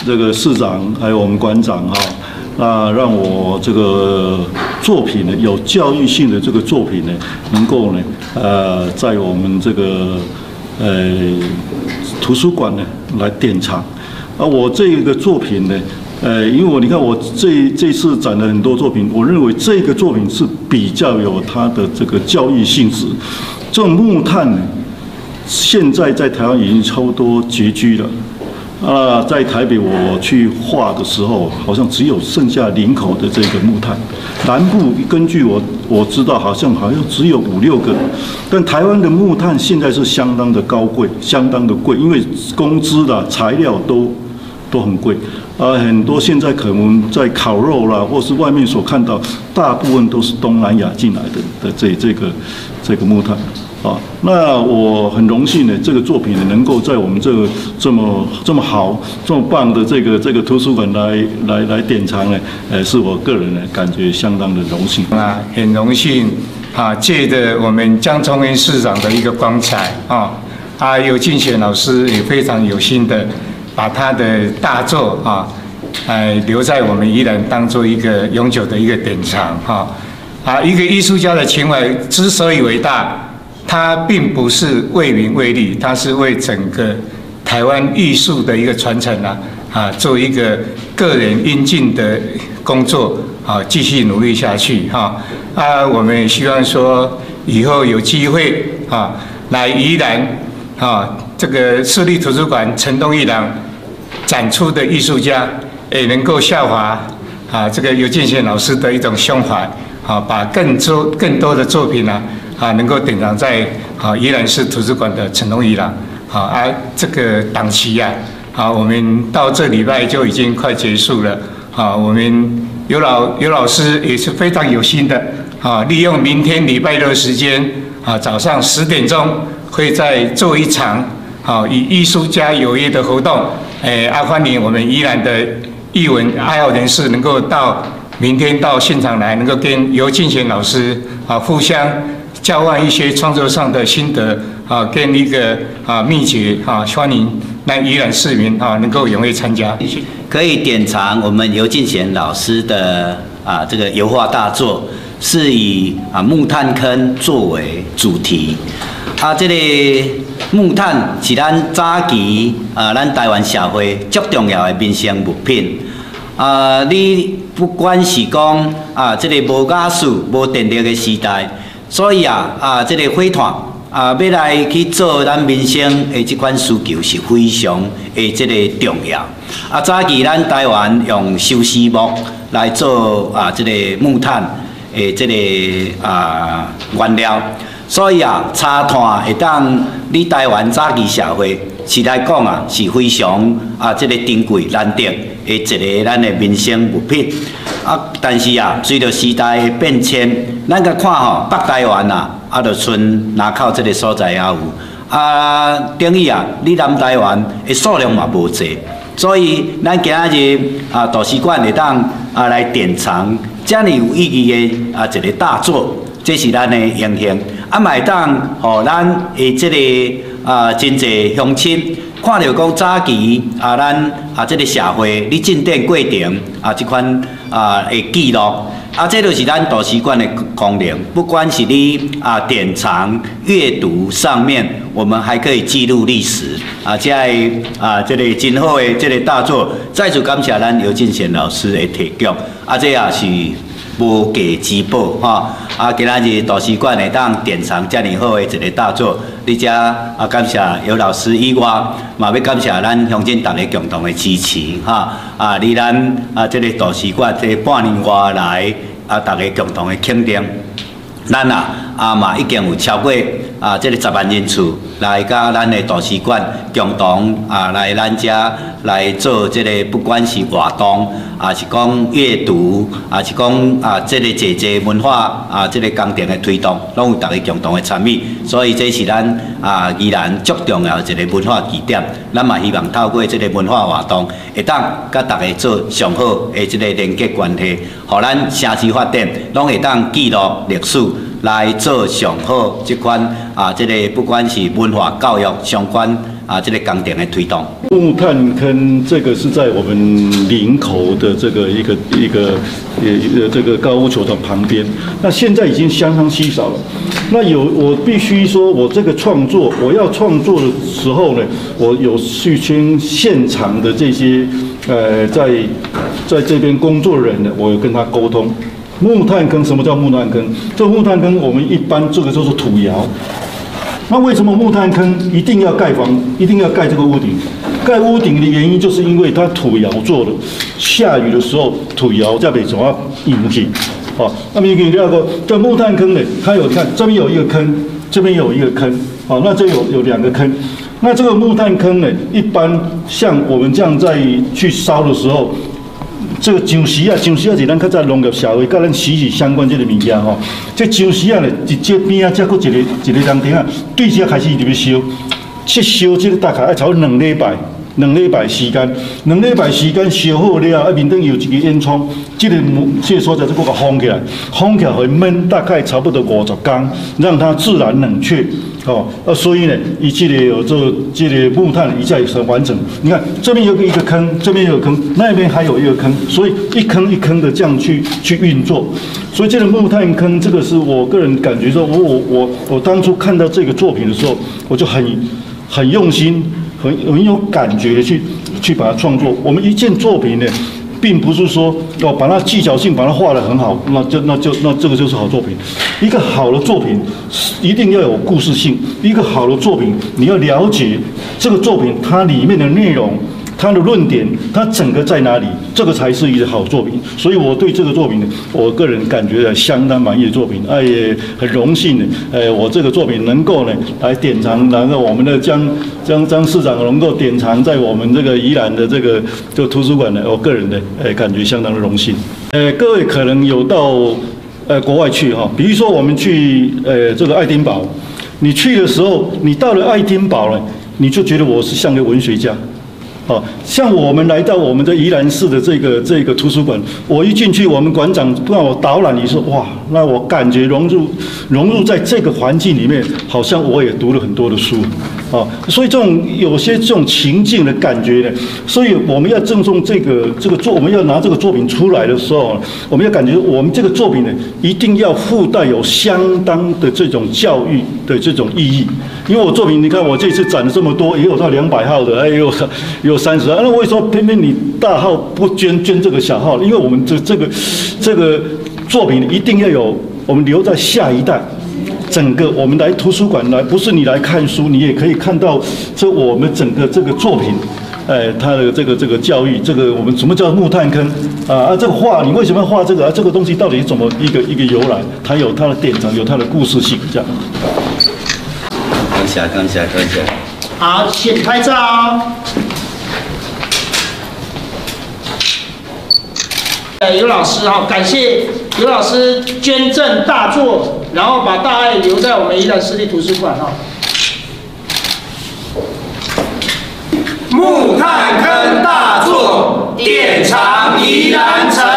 这个市长还有我们馆长哈，那让我这个作品呢，有教育性的这个作品呢，能够呢，在我们这个图书馆呢来典藏。我这个作品呢，因为你看我这次展了很多作品，我认为这个作品是比较有它的这个教育性质。这种木炭呢，现在在台湾已经差不多绝迹了。在台北我去画的时候，好像只有剩下林口的这个木炭。南部根据我知道，好像只有5、6个。但台湾的木炭现在是相当的高贵，相当的贵，因为工资啦、材料都很贵。很多现在可能在烤肉啦，或是外面所看到，大部分都是东南亚进来的这个木炭。那我很荣幸呢，这个作品呢能够在我们这个这么好、这么棒的这个图书馆来典藏呢，是我个人呢感觉相当的荣幸。 很荣幸借着我们江聪渊市长的一个光彩尤敬贤老师也非常有心的把他的大作留在我们宜兰当做一个永久的一个典藏一个艺术家的情怀之所以伟大。它并不是为名为利，它是为整个台湾艺术的一个传承做一个个人应尽的工作继续努力下去我们也希望说以后有机会来宜兰这个市立图书馆陈东一郎展出的艺术家也能够效法这个尤敬贤老师的一种胸怀把更多的作品能够典藏在宜兰市图书馆的陈东一郎这个档期我们到这礼拜就已经快结束了我们尤老师也是非常有心的利用明天礼拜六时间早上10点钟会再做一场与艺术家有约的活动欢迎我们宜兰的艺文爱好人士能够明天到现场来，能够跟尤敬贤老师互相交换一些创作上的心得跟一个秘诀欢迎让宜兰市民能够踊跃参加。 可以典藏我们尤敬贤老师的这个油画大作，是以木炭坑作为主题。这个木炭是咱早期咱台湾社会最重要的民生物品。你不管是讲这个无瓦斯、无电力的时代。所以这个火炭要来去做咱民生的这款需求是非常的这个重要。早期咱台湾用收丝木来做这个木炭的这个原料，所以茶炭会当你台湾早期社会是来讲是非常这个珍贵难得的一个咱的民生物品。但是随着时代的变迁，咱甲看北台湾就剩南口这个所在也有，等于你南台湾的数量嘛无济，所以咱今日图书馆会当来典藏这样有意义的一个大作，这是咱的荣幸。嘛会当互咱的这个真济乡亲。看到讲早期咱这个社会你进展过程这款的记录这就是咱图书馆的功能。不管是你典藏、阅读上面，我们还可以记录历史这个真好的这个大作。再次感谢咱尤敬贤老师的提供这也是无价之宝今仔日图书馆会当典藏这么好的一个大作。你遮感谢尤老师以外，嘛要感谢咱乡亲大家共同的支持你咱这个图书馆这半年多来大家共同的肯定，咱嘛已经有超过这个10万人次来甲咱的图书馆共同来咱遮来做这个不管是活动是讲阅读是讲这个济文化这个工程的推动，拢有大家共同的参与，所以这是咱宜兰最重要的一个文化据点。咱嘛希望透过这个文化活动，会当甲大家做上好的这个连接关系，互咱城市发展拢会当记录历史。来做上好这款这个不管是文化教育相关这个工程的推动。 木炭坑这个是在我们林口的这个一个这个高尔夫球场旁边，那现在已经相当稀少了。那我必须说，我这个创作，我要创作的时候呢，我有去跟现场的这些在这边工作的人呢，我有跟他沟通。木炭坑，什么叫木炭坑？这木炭坑我们一般这个就是土窑。那为什么木炭坑一定要盖房，一定要盖这个屋顶？盖屋顶的原因就是因为它土窑做的，下雨的时候土窑才袂怎啊引起。好，那么你看过这木炭坑呢？它有看这边有一个坑，这边有一个坑。好，那这有2个坑。那这个木炭坑呢，一般像我们这样在去烧的时候。这个上时啊是咱较早农业社会，甲咱息息相关这个物件吼。这上时啊咧，这边啊，再搁一个人顶啊，对这开始入去烧，烧这个大概要差不多2礼拜时间，2礼拜时间烧好了，面顶有一个烟囱，这个所在就搁甲封起来，封起来会焖大概差不多50天，让它自然冷却。所以呢，以这个有这个木炭一下也很完整。你看这边有一个坑，这边有个坑，那边还有一个坑，所以一坑一坑的这样去运作。所以这个木炭坑，这个是我个人感觉说，我当初看到这个作品的时候，我就很用心，很有感觉的去把它创作。我们一件作品呢，并不是说把它技巧性把它画得很好，那这个就是好作品。一个好的作品一定要有故事性，一个好的作品你要了解这个作品它里面的内容，它的论点，它整个在哪里，这个才是一个好作品。所以我对这个作品呢，我个人感觉相当满意的作品，也很荣幸的，我这个作品能够呢来典藏，然后我们的张市长能够典藏在我们这个宜兰的这个图书馆呢，我个人的感觉相当的荣幸。各位可能有到国外去哈，比如说我们去这个爱丁堡，你去的时候，你到了爱丁堡呢，你就觉得我是像个文学家。像我们来到我们的宜兰市的这个图书馆，我一进去，我们馆长让我导览，你说哇，那我感觉融入在这个环境里面，好像我也读了很多的书，所以有些这种情境的感觉呢，所以我们要郑重我们要拿这个作品出来的时候，我们要感觉我们这个作品呢，一定要附带有相当的这种教育的这种意义。因为我作品，你看我这次展了这么多，也有到200号的，也有30号。那为什么偏偏你大号不捐这个小号？因为我们这个作品一定要有，我们留在下一代。整个我们来图书馆来，不是你来看书，你也可以看到我们整个这个作品，它的这个教育，我们什么叫木炭坑这个画，你为什么要画这个这个东西到底是怎么一个由来？它有它的典藏，有它的故事性，这样。感谢。 好，请拍照。尤老师感谢尤老师捐赠大作，然后把大爱留在我们宜兰市立图书馆木炭坑大作，典藏宜兰城。